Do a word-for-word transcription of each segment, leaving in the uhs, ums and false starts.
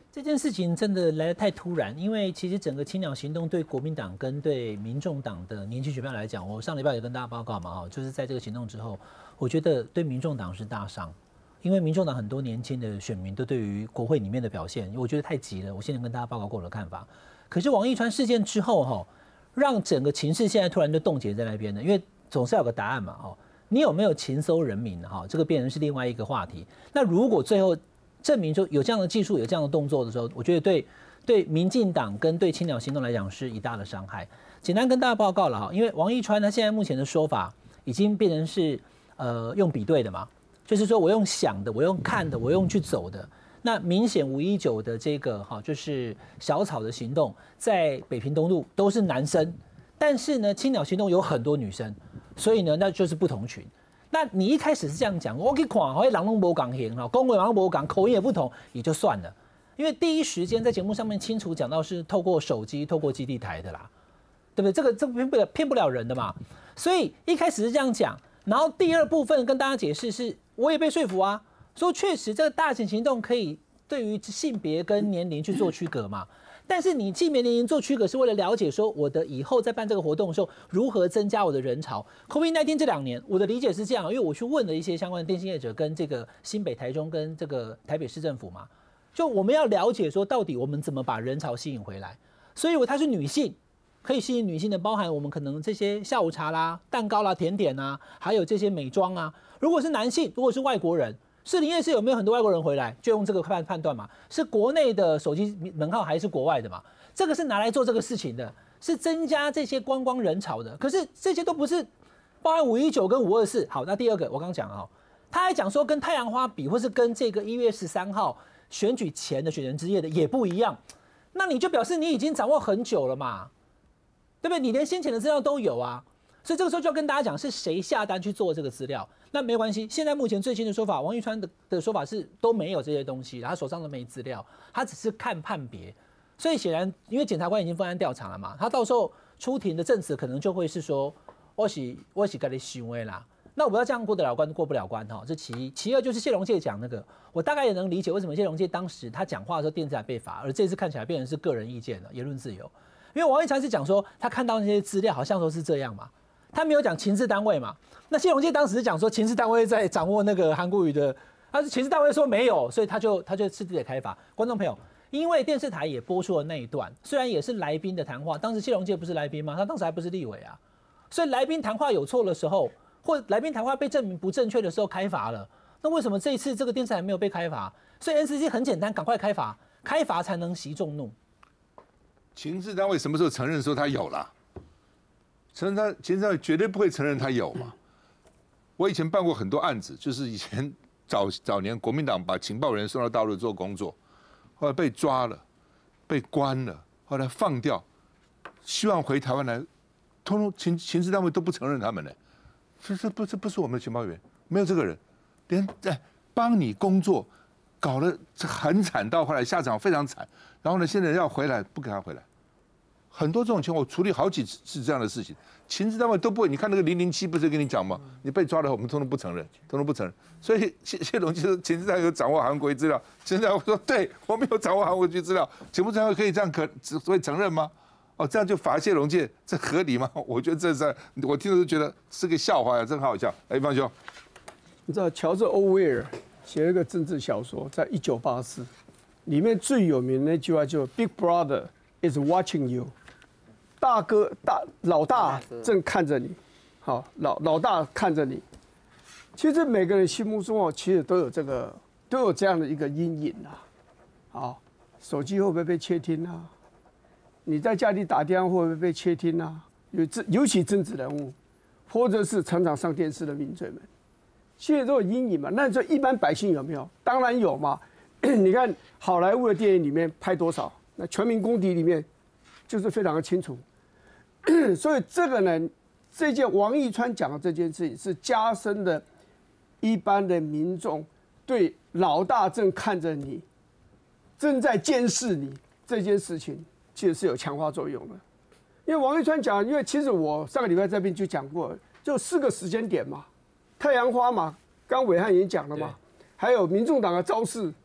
这件事情真的来得太突然，因为其实整个青鸟行动对国民党跟对民众党的年轻选票来讲，我上礼拜也跟大家报告嘛，就是在这个行动之后，我觉得对民众党是大伤，因为民众党很多年轻的选民都对于国会里面的表现，我觉得太急了。我现在跟大家报告过我的看法。可是王一川事件之后哈，让整个情势现在突然就冻结在那边了，因为总是要有个答案嘛，哦，你有没有情搜人民哈？这个变成是另外一个话题。那如果最后证明说有这样的技术、有这样的动作的时候，我觉得对对民进党跟对青鸟行动来讲是一大的伤害。简单跟大家报告了哈，因为王一川他现在目前的说法已经变成是呃用比对的嘛，就是说我用想的，我用看的，我用去走的。那明显五一九的这个哈，就是小草的行动，在北平东路都是男生，但是呢，青鸟行动有很多女生，所以呢，那就是不同群。那你一开始是这样讲，我去看，好像人拢无共型哈，讲话人无共，口音也不同，也就算了。因为第一时间在节目上面清楚讲到是透过手机、透过基地台的啦，对不对？这个这个骗不了骗不了人的嘛。所以一开始是这样讲，然后第二部分跟大家解释是，我也被说服啊，说确实这个大型行动可以对于性别跟年龄去做区隔嘛。但是你性别年龄做区隔是为了了解说我的以后在办这个活动的时候如何增加我的人潮。COVID 十九 这两年我的理解是这样，因为我去问了一些相关的电信业者跟这个新北、台中跟这个台北市政府嘛，就我们要了解说到底我们怎么把人潮吸引回来。所以如果她是女性，可以吸引女性的，包含我们可能这些下午茶啦、蛋糕啦、甜点啊，还有这些美妆啊。如果是男性，如果是外国人。士林夜市有没有很多外国人回来？就用这个判判断嘛，是国内的手机门号还是国外的嘛？这个是拿来做这个事情的，是增加这些观光人潮的。可是这些都不是包含五一九跟五二四。好，那第二个我刚刚讲啊，他还讲说跟太阳花比，或是跟这个一月十三号选举前的选人之夜的也不一样。那你就表示你已经掌握很久了嘛，对不对？你连先前的资料都有啊。所以这个时候就要跟大家讲是谁下单去做这个资料，那没关系。现在目前最新的说法，王一川 的, 的说法是都没有这些东西，他手上都没资料，他只是看判别。所以显然，因为检察官已经分案调查了嘛，他到时候出庭的证词可能就会是说，我是我是跟你行为啦。那我不知道这样过得了关过不了关哈，这其一。其二就是谢龙介讲那个，我大概也能理解为什么谢龙介当时他讲话的时候电视台被罚，而这次看起来变成是个人意见了，言论自由。因为王一川是讲说他看到那些资料好像都是这样嘛。他没有讲情治单位嘛？那谢龙介当时是讲说情治单位在掌握那个韩国瑜的，他是情治单位说没有，所以他就他就私自的开罚。观众朋友，因为电视台也播出了那一段，虽然也是来宾的谈话，当时谢龙介不是来宾吗？他当时还不是立委啊，所以来宾谈话有错的时候，或来宾谈话被证明不正确的时候开罚了。那为什么这一次这个电视台没有被开罚？所以 N C C 很简单，赶快开罚，开罚才能息众怒。 情治单位什么时候承认说他有了？承认他，情治单位绝对不会承认他有嘛。我以前办过很多案子，就是以前早早年国民党把情报人送到大陆做工作，后来被抓了，被关了，后来放掉，希望回台湾来，通通情情治单位都不承认他们呢。这这不这不是我们的情报员，没有这个人，连在帮你工作，搞得很惨，到后来下场非常惨。然后呢，现在要回来不给他回来。很多这种情况，我处理好几次这样的事情，情治单位都不会。你看那个零零七不是跟你讲吗？你被抓了，我们通通不承认，通通不承认。所以谢谢龙就说，情治单位有掌握韩国瑜资料，情治单位说对我没有掌握韩国瑜资料，情治单位可以这样可会承认吗？哦，这样就罚谢龙介，这合理吗？我觉得这是我听了都觉得是个笑话呀，真好笑。哎，方兄， 你知道乔治·欧威尔写了一个政治小说，在一九八四里面最有名的那句话就 "Big Brother is watching you"。大哥大老大正看着你，好老老大看着你。其实每个人心目中哦，其实都有这个都有这样的一个阴影啊。好，手机会不会被窃听啊？你在家里打电话会不会被窃听啊？尤尤其政治人物，或者是常常上电视的名嘴们，其实都有阴影嘛。那这一般百姓有没有？当然有嘛。你看好莱坞的电影里面拍多少？那《全民公敌》里面就是非常的清楚。所以这个呢，这件王一川讲的这件事情，是加深了一般的民众对老大正看着你，正在监视你这件事情，其实是有强化作用的。因为王一川讲，因为其实我上个礼拜这边就讲过，就四个时间点嘛，太阳花嘛，刚伟汉已经讲了嘛，还有民众党的招式，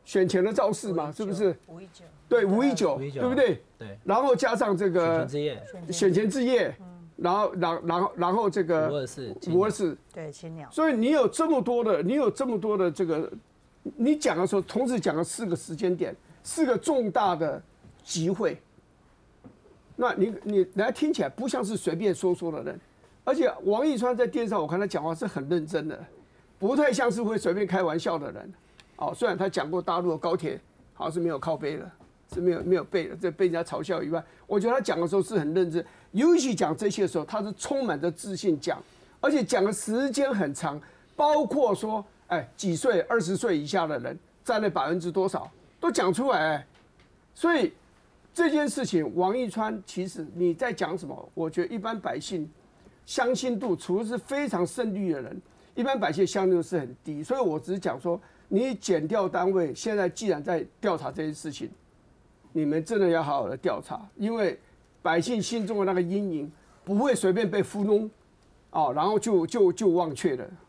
选前的造势嘛，是不是？ 五一九， 对，五一九， 五一九对不对？ 对， 然后加上这选个前之夜， 选前之夜，然后，然后，然后，然后这个五二四， 五二四， 对青鸟， 所以你有这么多的，你有这么多的这个，你讲的时候，同时讲了四个时间点，四个重大的集会，那你你人家听起来不像是随便说说的人，而且王义川在电视上我看他讲话是很认真的，不太像是会随便开玩笑的人。哦，虽然他讲过大陆的高铁好像是没有靠背的，是没有没有背的，这被人家嘲笑以外，我觉得他讲的时候是很认真，尤其讲这些的时候，他是充满着自信讲，而且讲的时间很长，包括说，哎，几岁、二十岁以下的人占了百分之多少，都讲出来、哎，所以这件事情，王义川其实你在讲什么？我觉得一般百姓相信度，除了是非常胜利的人，一般百姓相信度是很低，所以我只是讲说。你检调单位现在既然在调查这件事情，你们真的要好好的调查，因为百姓心中的那个阴影不会随便被糊弄，哦，然后就就就忘却了。